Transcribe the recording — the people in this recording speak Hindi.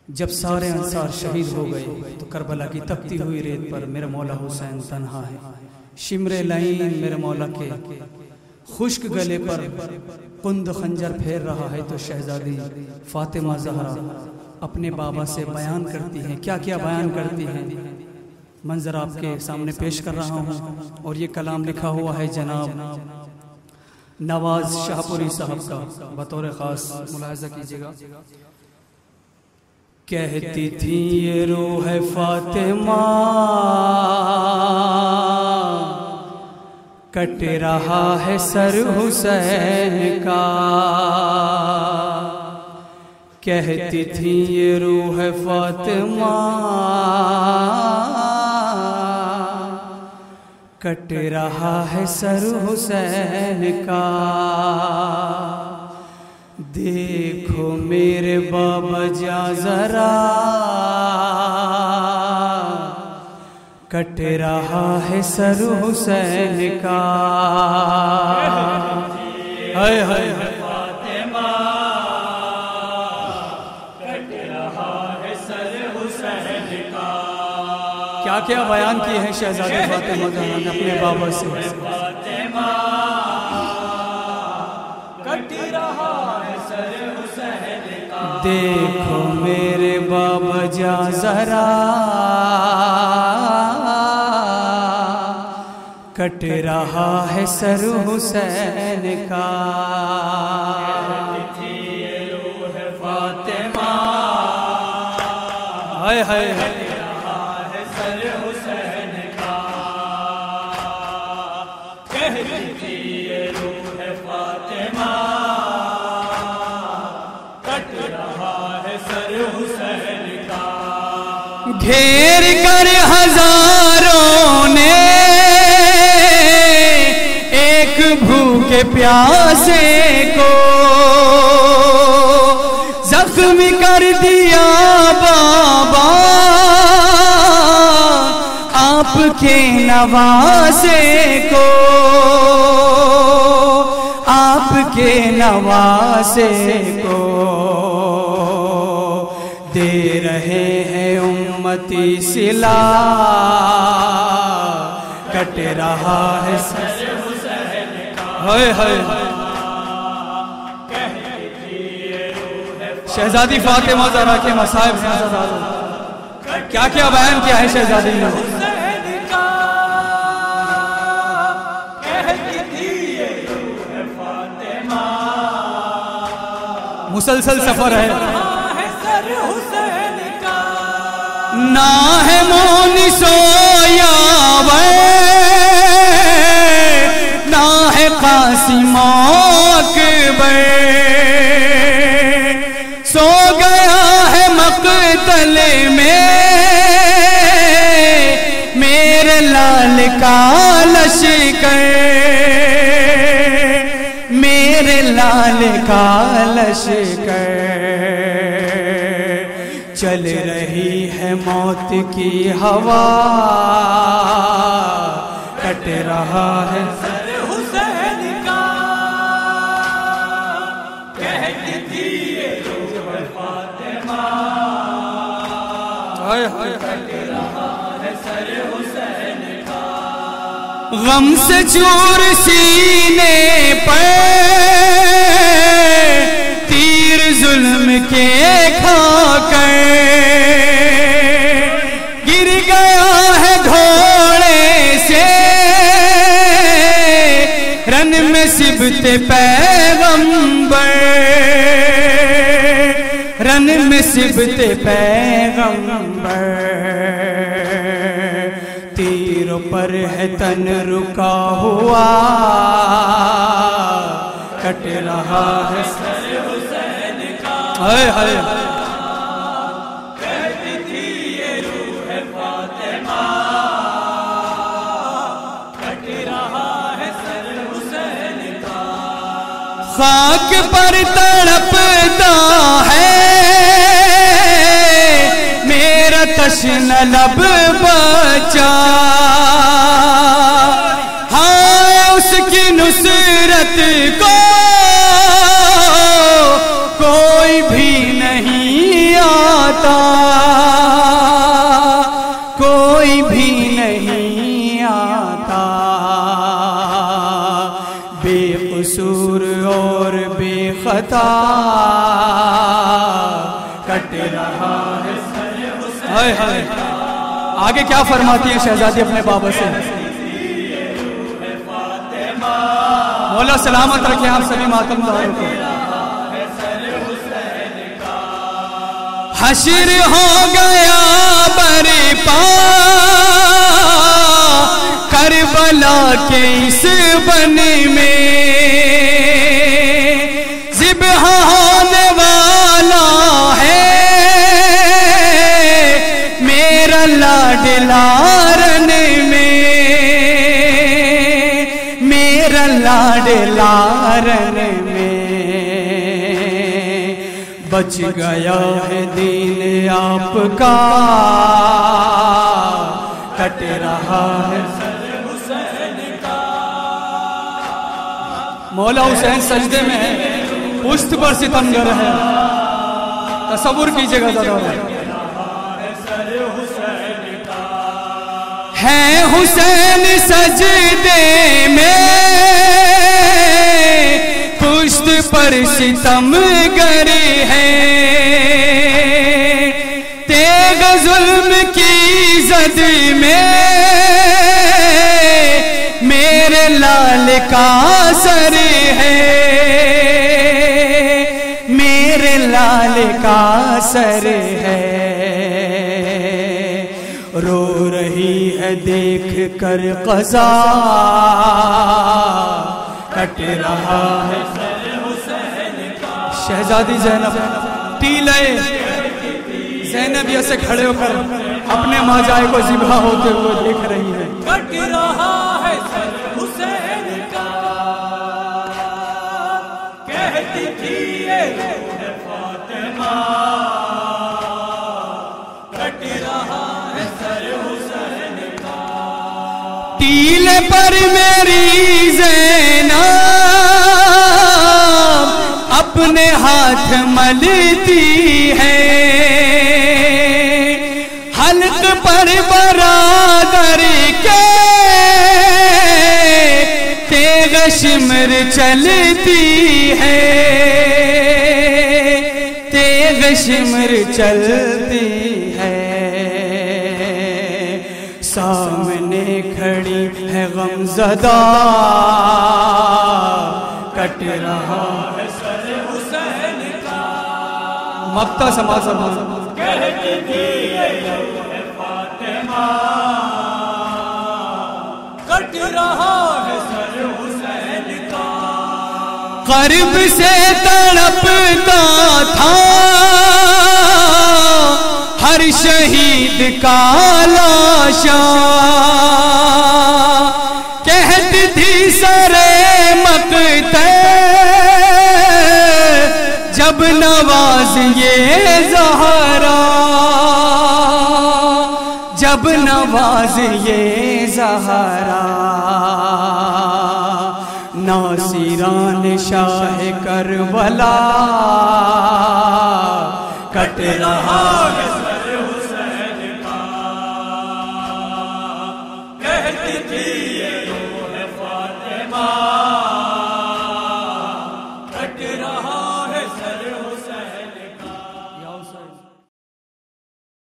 जब सारे अंसार शहीद हो गए तो करबला की तपती हुई रेत पर मेरा मौला हुसैन तन्हा है। शिमरे लाइन मेरे मौला के खुश्क गले पर कुंद खंजर फेर रहा है तो शहजादी फातिमा ज़हरा अपने बाबा से बयान करती हैं। क्या क्या बयान करती हैं मंजर आपके सामने पेश कर रहा हूँ। और ये कलाम लिखा हुआ है जनाब नवाज शाहपुरी साहब का, बतौर ख़ास मुलाहज़ा कीजिएगा। कहती थी ये रूह फातिमा कट रहा है सर हुसैन का। कहती थी ये रूह फातिमा कट रहा है सर हुसैन का। देखो मेरे बाबा जा जरा कट रहा है सर हुसैन का। हाय हाय फातिमा कट रहा है सर हुसैन का। क्या क्या बयान किए हैं शहजादी फातिमा ज़हरा ने अपने बाबा से। फातिमा कट रहा है सर हुसैन का। देखो मेरे बाबा जा जरा कट रहा है सर हुसैन का। फातिमा हाय हाय कट रहा है सर हुसैन का। कहती थी ये रूह फातिमा कट रहा है सर हुसैन का। घेर कर हजारों ने भूखे प्यासे को जख्मी कर दिया बाबा आपके नवासे को। आपके नवासे को दे रहे हैं उम्मती सिला कट रहा है हाय हाय। शहजादी फातिमा ज़हरा के मसाइब क्या क्या बयान किया है शहजादी ने। मुसलसल सफर है ना है मोनी सोया ना है कासिम अकबर। सो गया है मक़तल में मेरे लाल का लश्कर। मेरे लाल का लश्कर चल रही है मौत की हवा कट रहा है सर हुसैन का। कहती थी ये रूह फातिमा कट रहा है सर हुसैन का। गम से चूर सीने पर तीर जुल्म के खाकर गिर गया है घोड़े से रन में सिबते पैगंबर। रन में सिबते पैगंबर तीरों पर है तन रुका हुआ कट रहा है सर हुसैन का। हाय हाय कहती थी ये रूह फातिमा कट रहा है सर हुसैन का। खाक पर तड़पता है मेरा तश्न लब बचा। हाय उसकी नुसरत को कोई भी नहीं आता। खता कट रहा है। हाय हाय, आगे क्या फरमाती है शहजादी अपने बाबा से? मौला सलामत रखे आप सभी मातमदारों को। हश्र हो गया बरपा करबला के इस बन में, ज़िब्ह होने वाला है मेरा लाडला रन में, मेरा लाडला रन में। बच गया है दीन आपका कट रहा है। मौला हुसैन सजदे में है, पुश्त पर सितमगर है। तसव्वुर कीजिएगा जरा। है हुसैन सजदे में, पुश्त पर सितमगर है। तेग जुल्म की जद में मेरे लाल का सर है, मेरे लाल का सर है। रो रही है देख कर क़ज़ा कट रहा है। शहजादी ज़ैनब टीले ज़ैनबिया से खड़े होकर अपने माजाए को ज़िबा होते हुए देख रही है। कट रहा है सर हुसैन का, कहती थी ये रूह फातिमा, कट रहा है सर हुसैन का। टीले पर मेरी ज़ैनब अपने हाथ मलती है, हल्क पर बरादर के तेग शिमर चलती है, तेग शिमर चलती है। सामने खड़ी है गमज़दा कट रहा है सर हुसैन का। मक्ता समा समा कहती थी ये रूह फातिमा, कट रहा है सर हुसैन का। क़र्ब से तड़पता था हर शहीद का लाशा, कहती थी सरे मक़तल जब नवाज ये ज़हरा, जब नवाज ये ज़हरा। नासिरान शाह करबला कट रहा है सर हुसैन का, कहती थी